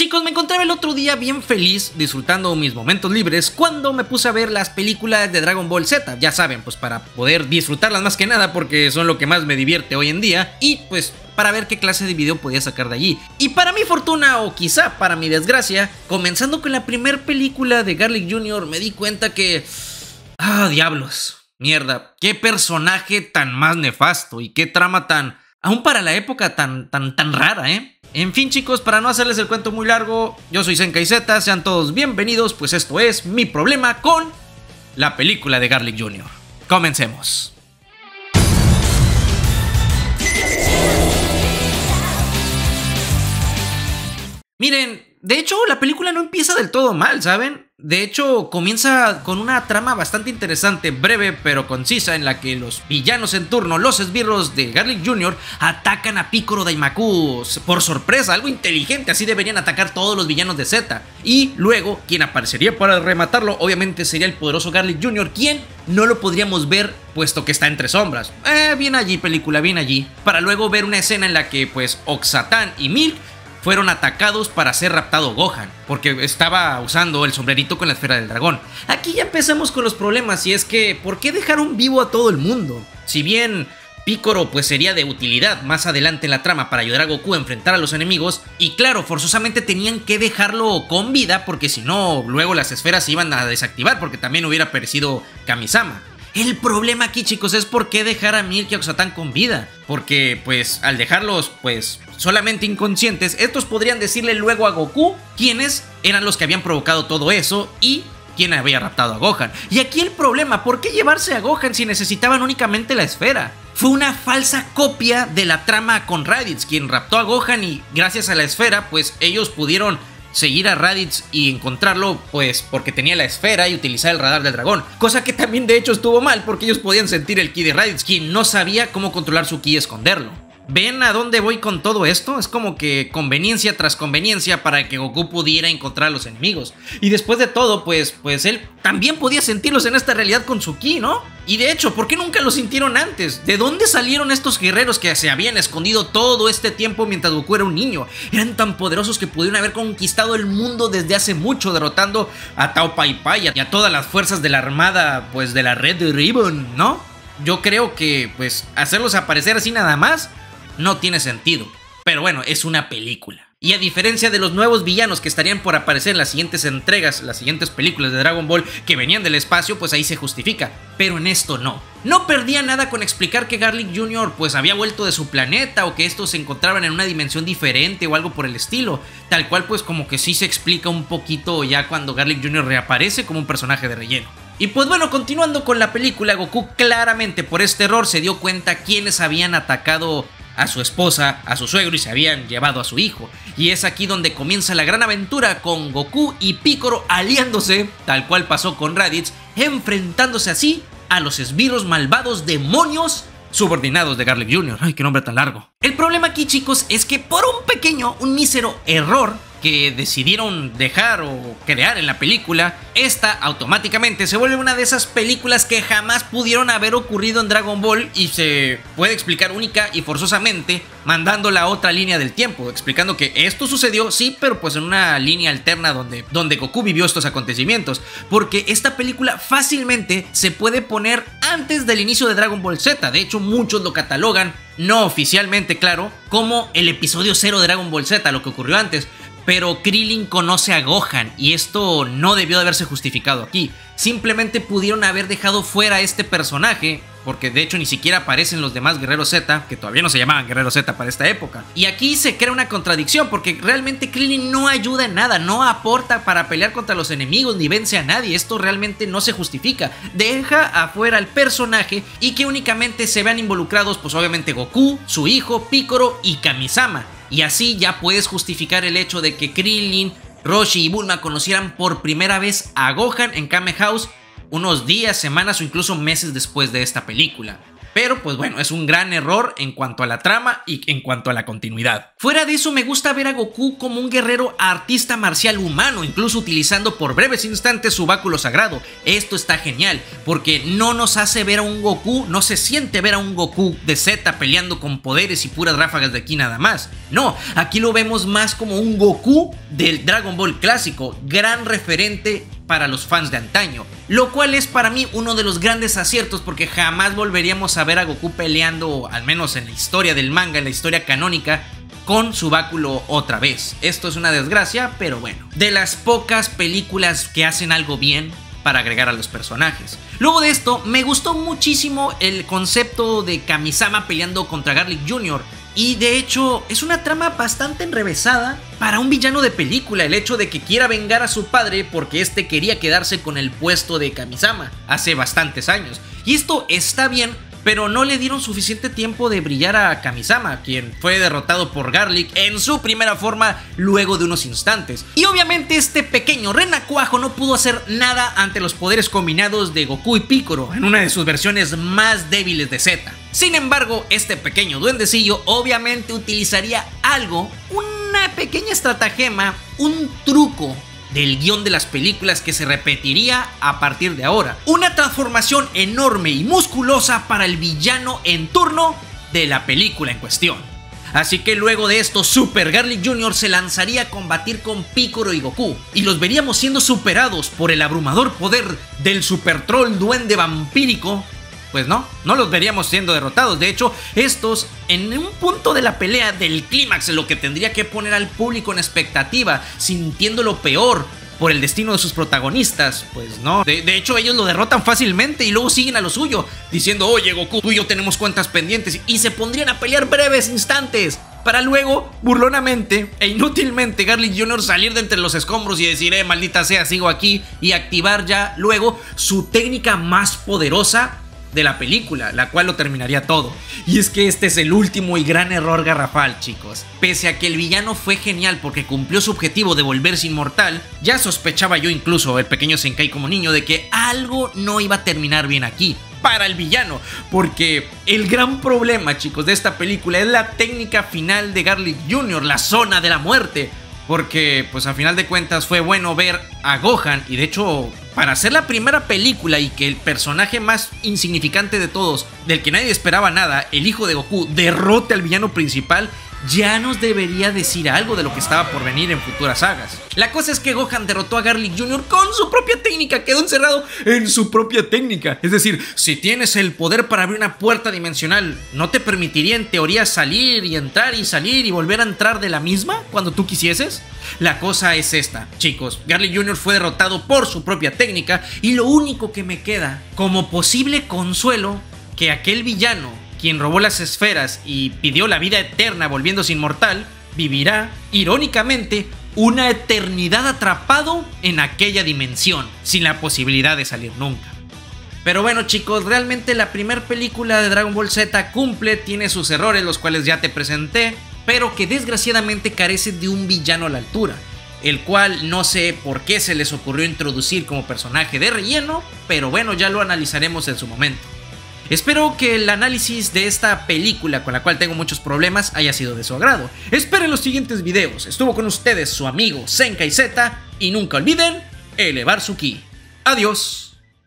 chicos, me encontraba el otro día bien feliz disfrutando mis momentos libres cuando me puse a ver las películas de Dragon Ball Z. Ya saben, pues para poder disfrutarlas más que nada porque son lo que más me divierte hoy en día y pues para ver qué clase de video podía sacar de allí. Y para mi fortuna o quizá para mi desgracia, comenzando con la primer película de Garlic Jr. me di cuenta que... diablos, mierda, qué personaje tan más nefasto y qué trama tan... aún para la época tan rara, ¿eh? En fin, chicos, para no hacerles el cuento muy largo, yo soy Zenkai Z, sean todos bienvenidos, pues esto es mi problema con la película de Garlic Jr. Comencemos. Miren, de hecho la película no empieza del todo mal, ¿saben? De hecho comienza con una trama bastante interesante, breve pero concisa, en la que los villanos en turno, los esbirros de Garlic Jr. atacan a Piccolo Daimaku por sorpresa, algo inteligente, así deberían atacar todos los villanos de Z. Y luego, quien aparecería para rematarlo, obviamente sería el poderoso Garlic Jr., quien no lo podríamos ver puesto que está entre sombras. Bien allí película, bien allí. Para luego ver una escena en la que pues Oxatán y Milk fueron atacados para ser raptado Gohan, porque estaba usando el sombrerito con la esfera del dragón. Aquí ya empezamos con los problemas, y es que ¿por qué dejaron vivo a todo el mundo? Si bien Piccolo pues sería de utilidad más adelante en la trama para ayudar a Goku a enfrentar a los enemigos, y claro, forzosamente tenían que dejarlo con vida, porque si no, luego las esferas se iban a desactivar, porque también hubiera perecido Kamisama. El problema aquí, chicos, es por qué dejar a Milk y a Oxatán con vida, porque pues al dejarlos pues solamente inconscientes, estos podrían decirle luego a Goku quiénes eran los que habían provocado todo eso y quién había raptado a Gohan. Y aquí el problema, ¿por qué llevarse a Gohan si necesitaban únicamente la esfera? Fue una falsa copia de la trama con Raditz, quien raptó a Gohan, y gracias a la esfera pues ellos pudieron seguir a Raditz y encontrarlo pues porque tenía la esfera y utilizar el radar del dragón, cosa que también de hecho estuvo mal porque ellos podían sentir el ki de Raditz, quien no sabía cómo controlar su ki y esconderlo. ¿Ven a dónde voy con todo esto? Es como que conveniencia tras conveniencia para que Goku pudiera encontrar a los enemigos. Y después de todo, pues él también podía sentirlos en esta realidad con su ki, ¿no? Y de hecho, ¿por qué nunca los sintieron antes? ¿De dónde salieron estos guerreros que se habían escondido todo este tiempo mientras Goku era un niño? Eran tan poderosos que pudieron haber conquistado el mundo desde hace mucho, derrotando a Tao Pai Pai y a todas las fuerzas de la armada, pues de la Red Ribbon, ¿no? Yo creo que, pues, hacerlos aparecer así nada más no tiene sentido, pero bueno, es una película. Y a diferencia de los nuevos villanos que estarían por aparecer en las siguientes entregas, las siguientes películas de Dragon Ball que venían del espacio, pues ahí se justifica, pero en esto no. No perdía nada con explicar que Garlic Jr. pues había vuelto de su planeta o que estos se encontraban en una dimensión diferente o algo por el estilo, tal cual pues como que sí se explica un poquito ya cuando Garlic Jr. reaparece como un personaje de relleno. Y pues bueno, continuando con la película, Goku claramente por este error se dio cuenta quiénes habían atacado a su esposa, a su suegro, y se habían llevado a su hijo. Y es aquí donde comienza la gran aventura, con Goku y Piccolo aliándose, tal cual pasó con Raditz, enfrentándose así a los esbirros malvados demonios subordinados de Garlic Jr. ¡Ay, qué nombre tan largo! El problema aquí, chicos, es que por un mísero error que decidieron dejar o crear en la película, esta automáticamente se vuelve una de esas películas que jamás pudieron haber ocurrido en Dragon Ball y se puede explicar única y forzosamente mandándola a otra línea del tiempo, explicando que esto sucedió, sí, pero pues en una línea alterna donde Goku vivió estos acontecimientos, porque esta película fácilmente se puede poner antes del inicio de Dragon Ball Z. De hecho, muchos lo catalogan, no oficialmente, claro, como el episodio 0 de Dragon Ball Z, lo que ocurrió antes. Pero Krillin conoce a Gohan y esto no debió de haberse justificado aquí. Simplemente pudieron haber dejado fuera a este personaje, porque de hecho ni siquiera aparecen los demás Guerreros Z, que todavía no se llamaban Guerreros Z para esta época. Y aquí se crea una contradicción, porque realmente Krillin no ayuda en nada, no aporta para pelear contra los enemigos ni vence a nadie. Esto realmente no se justifica. Deja afuera al personaje y que únicamente se vean involucrados pues obviamente Goku, su hijo, Piccolo y Kamisama. Y así ya puedes justificar el hecho de que Krillin, Roshi y Bulma conocieran por primera vez a Gohan en Kame House unos días, semanas o incluso meses después de esta película. Pero pues bueno, es un gran error en cuanto a la trama y en cuanto a la continuidad. Fuera de eso, me gusta ver a Goku como un guerrero artista marcial humano, incluso utilizando por breves instantes su báculo sagrado. Esto está genial, porque no nos hace ver a un Goku, no se siente ver a un Goku de Z peleando con poderes y puras ráfagas de ki nada más. No, aquí lo vemos más como un Goku del Dragon Ball clásico, gran referente para los fans de antaño, lo cual es para mí uno de los grandes aciertos, porque jamás volveríamos a ver a Goku peleando, al menos en la historia del manga, en la historia canónica, con su báculo otra vez. Esto es una desgracia, pero bueno, de las pocas películas que hacen algo bien para agregar a los personajes. Luego de esto, me gustó muchísimo el concepto de Kamisama peleando contra Garlic Jr., y de hecho es una trama bastante enrevesada para un villano de película, el hecho de que quiera vengar a su padre porque este quería quedarse con el puesto de Kamisama hace bastantes años. Y esto está bien, pero no le dieron suficiente tiempo de brillar a Kamisama, quien fue derrotado por Garlic en su primera forma luego de unos instantes. Y obviamente este pequeño renacuajo no pudo hacer nada ante los poderes combinados de Goku y Piccolo en una de sus versiones más débiles de Z. Sin embargo, este pequeño duendecillo obviamente utilizaría algo, una pequeña estratagema, un truco del guión de las películas que se repetiría a partir de ahora. Una transformación enorme y musculosa para el villano en turno de la película en cuestión. Así que luego de esto, Super Garlic Jr. se lanzaría a combatir con Piccolo y Goku, y los veríamos siendo superados por el abrumador poder del Super Troll Duende Vampírico. Pues no los veríamos siendo derrotados. De hecho, estos, en un punto de la pelea del clímax, lo que tendría que poner al público en expectativa, sintiendo lo peor por el destino de sus protagonistas, pues no. De hecho, ellos lo derrotan fácilmente y luego siguen a lo suyo, diciendo: oye Goku, tú y yo tenemos cuentas pendientes, y se pondrían a pelear breves instantes, para luego, burlonamente e inútilmente, Garlic Jr. salir de entre los escombros y decir: maldita sea, sigo aquí, y activar ya luego su técnica más poderosa de la película, la cual lo terminaría todo. Y es que este es el último y gran error garrafal, chicos. Pese a que el villano fue genial porque cumplió su objetivo de volverse inmortal, ya sospechaba yo, incluso el pequeño Zenkai como niño, de que algo no iba a terminar bien aquí para el villano, porque el gran problema, chicos, de esta película es la técnica final de Garlic Jr., la zona de la muerte. Porque, pues a final de cuentas, fue bueno ver a Gohan, y de hecho, para hacer la primera película y que el personaje más insignificante de todos, del que nadie esperaba nada, el hijo de Goku, derrote al villano principal, ya nos debería decir algo de lo que estaba por venir en futuras sagas. La cosa es que Gohan derrotó a Garlic Jr. con su propia técnica, quedó encerrado en su propia técnica. Es decir, si tienes el poder para abrir una puerta dimensional, ¿no te permitiría en teoría salir y entrar y salir y volver a entrar de la misma cuando tú quisieses? La cosa es esta, chicos. Garlic Jr. fue derrotado por su propia técnica, y lo único que me queda como posible consuelo, que aquel villano, quien robó las esferas y pidió la vida eterna volviéndose inmortal, vivirá, irónicamente, una eternidad atrapado en aquella dimensión, sin la posibilidad de salir nunca. Pero bueno, chicos, realmente la primera película de Dragon Ball Z cumple, tiene sus errores, los cuales ya te presenté, pero que desgraciadamente carece de un villano a la altura, el cual no sé por qué se les ocurrió introducir como personaje de relleno, pero bueno, ya lo analizaremos en su momento. Espero que el análisis de esta película, con la cual tengo muchos problemas, haya sido de su agrado. Esperen los siguientes videos. Estuvo con ustedes su amigo Zenkai Z, y nunca olviden elevar su ki. Adiós.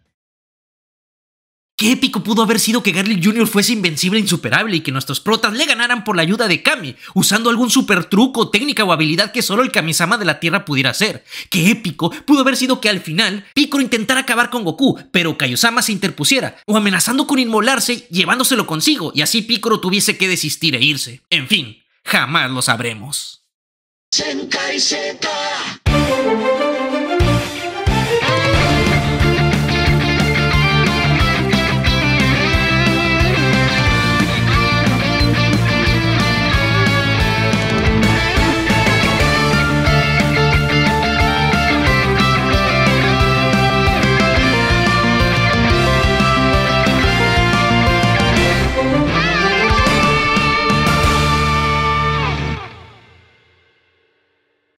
Qué épico pudo haber sido que Garlic Jr. fuese invencible e insuperable, y que nuestros protas le ganaran por la ayuda de Kami, usando algún super truco, técnica o habilidad que solo el Kamisama de la Tierra pudiera hacer. Qué épico pudo haber sido que al final Piccolo intentara acabar con Goku, pero Kaiosama se interpusiera, o amenazando con inmolarse, llevándoselo consigo, y así Piccolo tuviese que desistir e irse. En fin, jamás lo sabremos. Zenkai Z.